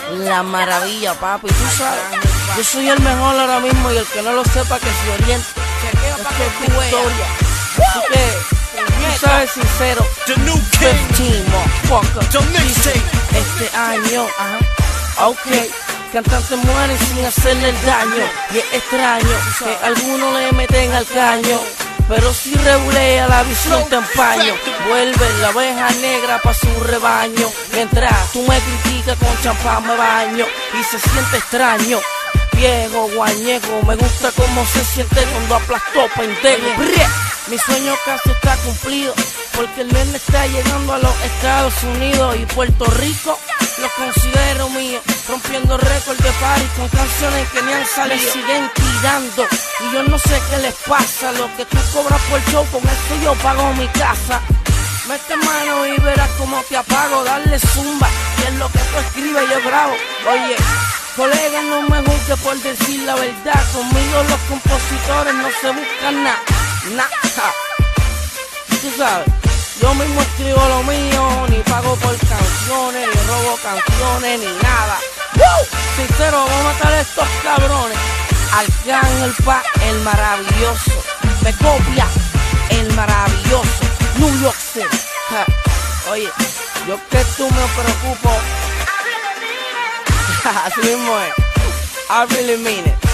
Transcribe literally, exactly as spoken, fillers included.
La maravilla, papi, tú sabes. Yo soy el mejor ahora mismo y el que no lo sepa que se oriente. Esto es victoria. Así que, tú sabes, sincero. quince, motherfucker. Este año, ajá. Ok. Cantantes mueren sin hacerle el daño. Y es extraño que algunos le meten al caño, pero si regulea la visión te empaño. Vuelve la oveja negra pa' su rebaño. Mientras tú me criticas con champán me baño. Y se siente extraño, viejo guañejo. Me gusta cómo se siente cuando aplastó pendejo. Mi sueño casi está cumplido, porque el nene está llegando a los Estados Unidos y Puerto Rico lo considero mío, rompiendo récord de party con canciones que ni han salido. Siguen tirando y yo no sé qué les pasa. Lo que tú cobras por show, con eso yo pago mi casa. Mete mano y verás cómo te apago. Darle zumba, que es lo que tú escribes yo grabo. Oye, colega, no me juzgues por decir la verdad. Conmigo los compositores no se buscan nada, nada. Tú sabes, yo mismo escribo lo mío, ni pago por canciones, ni robo canciones, ni nada. ¡Woo! Sincero, vamos a matar a estos cabrones. Arcángel Pa, el maravilloso. Me copia, el maravilloso. New York City. Ja. Oye, yo que tú me preocupo. Así mismo es. I really mean it.